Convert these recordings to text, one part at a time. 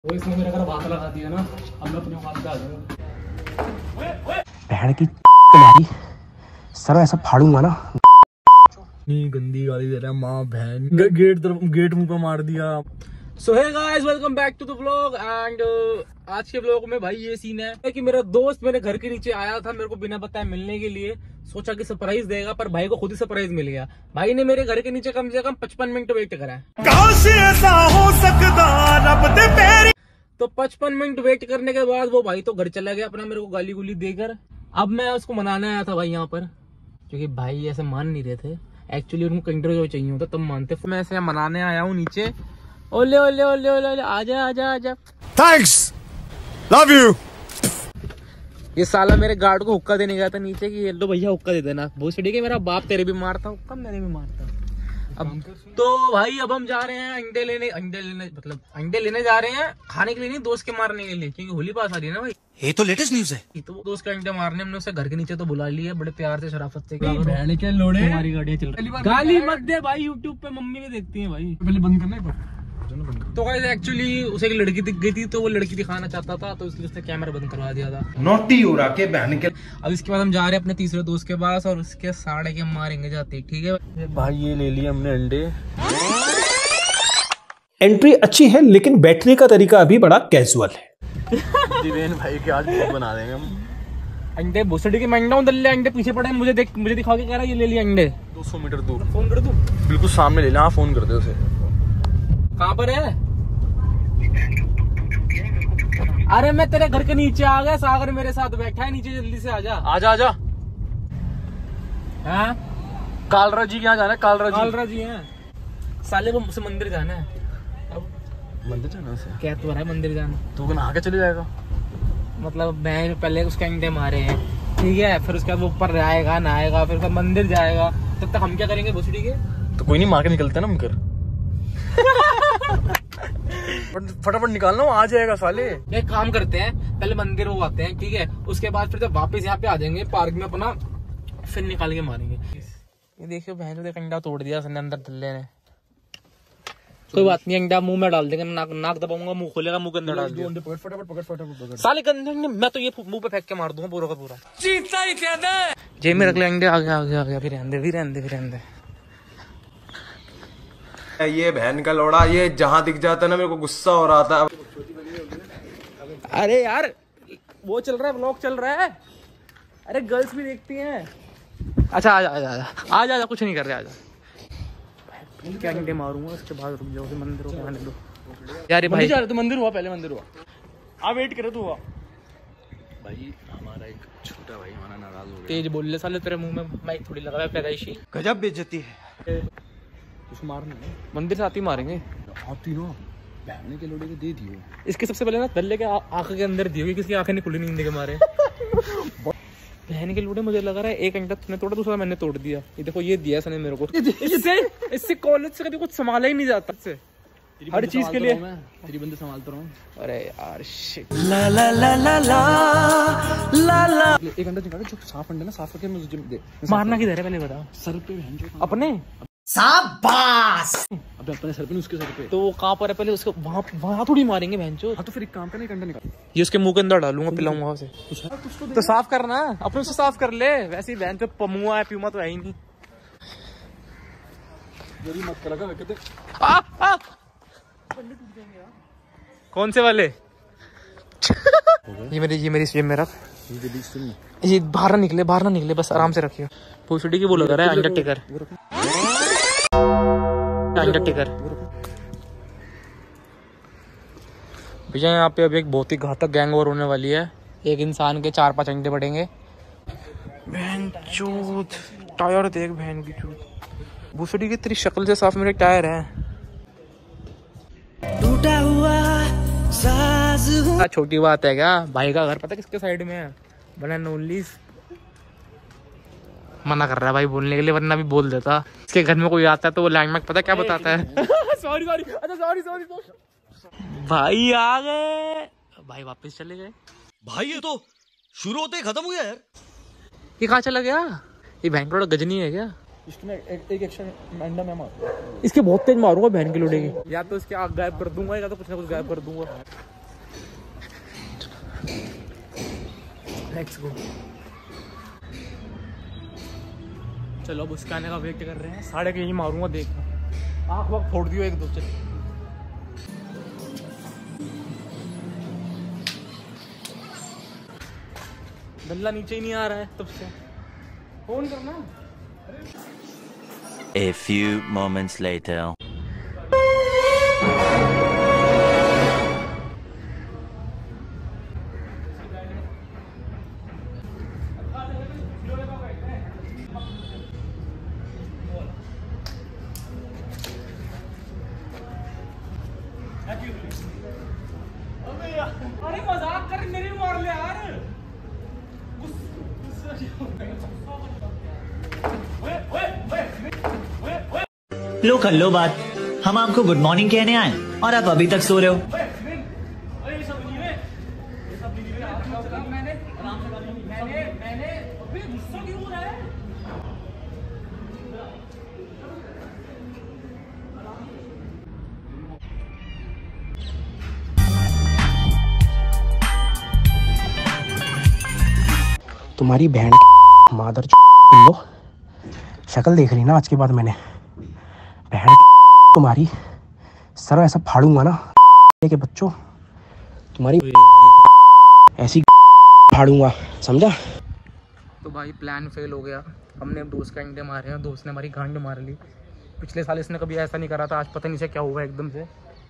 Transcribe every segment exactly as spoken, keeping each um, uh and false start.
वो इसने मेरे घर बात लगा दिया ना, अब मैं अपने बात पे आ जाऊंगा। बहन की तुम्हारी सर ऐसा फाड़ूंगा ना। नहीं गंदी गाली दे रहा है माँ बहन। गेट तरफ गेट मुंह पे मार दिया। So hey guys, welcome back to the vlog. And आज के व्लॉग में भाई ये सीन है कि मेरा दोस्त मेरे घर के नीचे आया था मेरे को बिना बताए मिलने के लिए। सोचा कि सरप्राइज देगा, पर भाई को खुद ही सरप्राइज मिल गया। भाई ने मेरे घर के नीचे कम से कम पचपन मिनट वेट करा है। कहां से ऐसा हो सकता रब दे पैरी। तो पचपन मिनट वेट करने के बाद वो भाई तो घर चला गया अपना, मेरे को गाली गुली देकर। अब मैं उसको मनाने आया था भाई यहाँ पर, क्योंकि भाई ऐसे मान नहीं रहे थे। एक्चुअली उनको कंट्रोल चाहिए होता तब मानते। मैं ऐसे मनाने आया हूँ नीचे। ओले ओले ओले ओले ओले आजा आजा आजा। Thanks, love you. ये साला मेरे गार्ड को हुक्का देने गया था नीचे कि ये लो भैया हुक्का दे देना। बहुत ठीक है, मेरा बाप तेरे भी मारता, हुक्का मेरे भी मारता। अब तो भाई अब हम जा रहे हैं अंडे लेने। अंडे लेने मतलब अंडे लेने जा रहे हैं, खाने के लिए नहीं, दोस्त के मारने के लिए, क्योंकि होली पास आ रही है ना भाई। ये तो लेटेस्ट न्यूज है। तो वो दोस्त के अंडे मारने हमने उसे घर के नीचे तो बुला लिया बड़े प्यार से, शराफत से। बहन के लोड़े हमारी गाड़ियाँ चल रही है। गाली मत दे भाई, यूट्यूब पे मम्मी भी देखती है भाई। पहले बंद करना है। तो गाइस एक्चुअली उसे एक लड़की दिख गई थी, तो वो लड़की दिखाना चाहता था, तो इसलिए उसने कैमरा बंद करवा दिया था। नोटी हो रहा के बहन के। अब इसके बाद हम जा रहे हैं अपने तीसरे दोस्त के पास और उसके साढ़े के मारेंगे जाते। ठीक है भाई, ये ले लिया हमने अंडे। एंट्री अच्छी है लेकिन बैठने का तरीका अभी बड़ा कैजुअल है। जिवेन भाई के आज बहुत बना देंगे हम। अंडे भोसड़ी के मंडा हूँ, दल्ले अंडे पीछे पड़े हैं। मुझे देख मुझे दिखा के कह रहा है ये ले लिया अंडे। दो सौ मीटर दूर फोन कर दूं? बिल्कुल सामने ले लिया। हाँ फोन कर दे उसे। कहाँ पर है? अरे मैं तेरे घर के नीचे आ गया, सागर मेरे साथ बैठा है नीचे, जल्दी से आजा। आजा आजा। हाँ कालरा जी के यहाँ जाना है। कालरा जी कालरा जी हैं साले को, मुझसे मंदिर जाना है। अब मंदिर जाना है। क्या तो है मंदिर जाना? तू नहा के चले जाएगा? मतलब मैं पहले उसके अंडे मारे हैं, ठीक है, फिर उसके बाद वो ऊपर आएगा नहाएगा, फिर मंदिर जाएगा। तब तक हम क्या करेंगे भोसड़ी के? तो कोई नहीं, मार के निकलते ना हम कर। फटाफट निकालना, आ जाएगा साले। एक काम करते हैं, पहले मंदिर वो आते हैं, ठीक है, उसके बाद फिर जब वापस यहाँ पे आ जाएंगे पार्क में अपना, फिर निकाल के मारेंगे। ये देखियो बहन ने अंडा तोड़ दिया उसने अंदर दल्ले ने। कोई बात नहीं, अंडा मुंह में डाल देंगे, नाक नाक दबाऊंगा, मुंह खोलेगा, मुंह के अंदर डाल दिया। फटाफट पकड़ फटाफट। साले गंदे अंडे मैं तो ये मुंह पे फेंक के मार दूंगा पूरा का पूरा। जीता ही कहना है। जेब में रख ले अंडे। आ गया आ गया आ गया। फिर रहने दे, फिर रहने दे, फिर रहने दे। ये बहन का लोड़ा, ये जहाँ दिख जाता है ना मेरे को गुस्सा हो रहा था। अरे यार वो चल रहा है, व्लॉग चल रहा है। अरे गर्ल्स भी देखती हैं। अच्छा आजा आजा आजा आजा आजा, कुछ नहीं कर रहे, आजा। क्या घंटे मारूंगा उसके बाद रुक जाओ, मंदिर को आने दो यार। भाई जा रहे तो मंदिर हुआ, पहले मंदिर हुआ। आ वेट करे तू। हुआ भाई हमारा एक छोटा भाई हमारा नाराज हो गया। तेज बोल ले साले, तेरे मुंह में माइक थोड़ी लगा है पैदाइशी। गजब बेइज्जती है। कुछ मारना है मंदिर से आती ही मारेंगे। आती ना बहने के लोड़े के दे दियो। इसके सबसे पहले ना दल्ले के आंख के अंदर दियो, किसकी आंखें नहीं खुली नींद के मारे। बहन के लूटे, मुझे लग रहा है एक घंटा तूने तोड़ा, दूसरा मैंने तोड़ दिया। ये देखो ये दिया इसने मेरे को। इससे इससे कॉलेज से कभी कुछ संभाला ही नहीं जाता इससे, हर चीज के लिए। तेरी बंदे संभालता रहूं। अरे यार शिट। ला ला ला ला ला ला ला। एक घंटा निकालो जो साफ अंडा ना, साफ करके मुझे दे। मारना किधर है पहले बता। सर पे बहन जो अपने। शाबाश। अबे अपने सर पे, उसके सर पे। तो वो कहाँ पर है पहले उसको? वहाँ वहाँ थोड़ी मारेंगे बहन चो। हाँ तो फिर एक काम करना, एक अंडा निकाल, ये उसके मुंह के अंदर डालूंगा, पिलाऊंगा उसे। तो साफ करना अपने से, साफ कर ले। वैसे ही बहन पे पमुआ है, प्यूमा तो है ही नहीं। जल्दी मत करा कहते। आ, आ! कौन से वाले? ये मेरी ये मेरी जेब में रख। ये बाहर ना निकले, बाहर ना निकले, बस आराम से रखियो। पूछड़ी की वो लग रहा है अंडरटेकर। अंडरटेकर भैया, यहाँ पे अभी एक बहुत ही घातक गैंग वॉर होने वाली है। एक इंसान के चार पांच अंडे पड़ेंगे। बहन चूत टायर देख, बहन की चूत। भूसड़ी की तेरी शक्ल से साफ मेरे टायर है। टूटा हुआ साज। छोटी बात है क्या? भाई का घर पता किसके साइड में है? बना नोलिस। मना कर रहा है भाई बोलने के लिए, वरना भी बोल देता। इसके घर में कोई आता है तो वो लैंडमार्क पता क्या बताता है? सॉरी सॉरी अच्छा सॉरी सॉरी। भाई आ गए, भाई वापस चले गए। भाई ये तो शुरू होते ही खत्म हो गया यार। ये कहाँ चला गया? ये बैंक गजनी है क्या? इसमें एक, एक एक्शन अंडा मैं मारूंगा, इसके बहुत तेज मारूंगा बहन के लोड़े की। या तो इसके आग गायब कर दूंगा या तो कुछ ना कुछ गायब कर दूंगा। Let's go. चलो अब उसके आने का वेट कर रहे हैं। साढ़े के ही मारूंगा, देखना आँख वाँख फोड़ दियो एक दो। चल दल्ला नीचे ही नहीं आ रहा है तब से, फोन करना। A few moments later. अरे मजाक कर, मेरे भी मार ले यार। लो कर लो बात, हम आपको गुड मॉर्निंग कहने आए और आप अभी तक सो रहे हो। तुम्हारी बहन मादर लो शक्ल देख रही ना आज के बाद, मैंने बहन तुम्हारी सर ऐसा फाड़ूंगा ना के बच्चों, तुम्हारी ऐसी फाड़ूंगा, समझा? तो भाई प्लान फेल हो गया। हमने दोस्त का अंडे मारे हैं, दोस्त ने हमारी गांड मार ली। पिछले साल इसने कभी ऐसा नहीं करा था, आज पता नहीं से क्या हुआ एकदम से।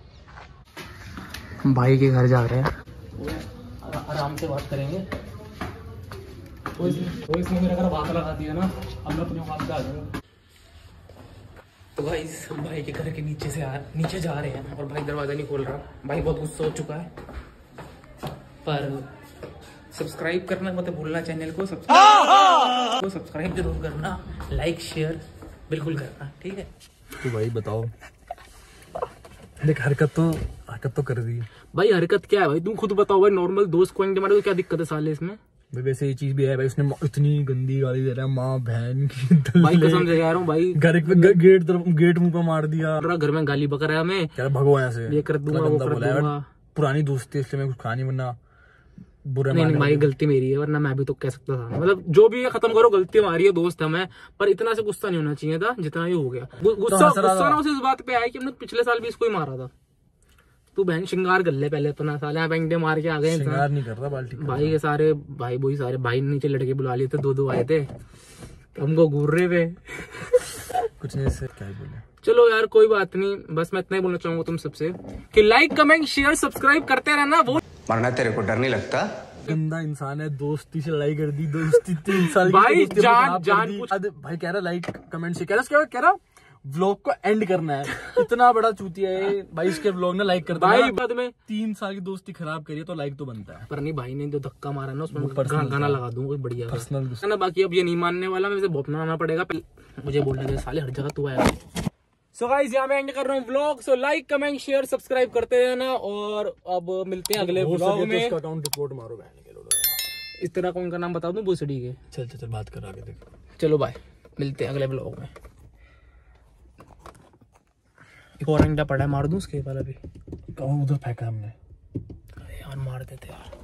हम भाई के घर जा रहे हैं, आराम से बात करेंगे। तो इसने मेरे घर बात लगा दिया ना, हम अपने वहाँ पे आ जाएंगे। तो भाई हम भाई के घर के नीचे से आ नीचे जा रहे हैं और भाई दरवाज़ा नहीं खोल रहा। भाई बहुत गुस्सा हो चुका है, पर सब्सक्राइब करना मत भूलना, चैनल को सब्सक्राइब को सब्सक्राइब जरूर करना, लाइक शेयर बिल्कुल करना, ठीक है? तो भाई बताओ, देख हरकत तो हरकत तो कर दी भाई। हरकत क्या है भाई, तुम खुद बताओ भाई। नॉर्मल दोस्त को मारे तो क्या दिक्कत है साले इसमें? भाई वैसे ये चीज भी है भाई, उसने इतनी गंदी गाली दे रहा है, माँ बहन की भाई कसम से कह रहा हूँ भाई। घर पे गेट गेट मुंह पे मार दिया, घर में गाली बक रहा है हमें, क्या भगो ऐसे ये कर दूंगा वो कर दूंगा। पुरानी दोस्ती इसलिए मैं कुछ खा नहीं, वरना बुरा नहीं नहीं भाई गलती मेरी है, वरना मैं भी तो कह सकता था। मतलब जो भी है खत्म करो, गलती हमारी है, दोस्त हमें, पर इतना से गुस्सा नहीं होना चाहिए था जितना ये हो गया। गुस्सा गुस्सा ना उसे इस बात पे आया कि हमने पिछले साल भी इसको ही मारा था। तू बहन श्रृंगार कर ले पहले अपना, साले यहाँ अंडे मार के आ गए। श्रृंगार नहीं कर रहा बाल्टी भाई के सारे भाई बोई सारे भाई नीचे लड़के बुला लिए थे, दो दो आए थे, हमको घूर रहे थे। कुछ नहीं, इससे क्या ही बोले। चलो यार कोई बात नहीं, बस मैं इतना ही बोलना चाहूंगा तुम सबसे कि लाइक कमेंट शेयर सब्सक्राइब करते रहना। वो वरना तेरे को डर नहीं लगता? गंदा इंसान है, दोस्ती से लड़ाई कर दी, दोस्ती तीन साल की भाई दोस्ती जान खराब कर जान दी। कुछ भाई कह रहा लाइक कमेंट से, कह रहा क्या कह रहा व्लॉग को एंड करना है। इतना बड़ा चूतिया है भाई, इसके व्लॉग ने लाइक कर दिया भाई बाद में। तीन साल की दोस्ती खराब करी है तो लाइक तो बनता है। पर नहीं भाई ने जो धक्का मारा ना उसमें गाना, गाना लगा दूं कोई बढ़िया पर्सनल ना। बाकी अब ये नहीं मानने वाला, मुझे भोपना आना पड़ेगा। मुझे बोलने के साले हर जगह तू आया। सो गाइस यहाँ मैं एंड कर रहा हूँ vlog. So like comment share subscribe करते रहना और अब मिलते हैं अगले व्लॉग में। उसका अकाउंट रिपोर्ट मारो बहन के लोग। इस तरह कौन का नाम बता दूं? भोसड़ी के। चल चल चल बात कर आगे देख। चलो बाय, मिलते हैं अगले व्लॉग में। एक और अंडा पड़ा है, मार दूं उसके वाला भी? उधर फेंका हमने। अरे यार मार देते यार।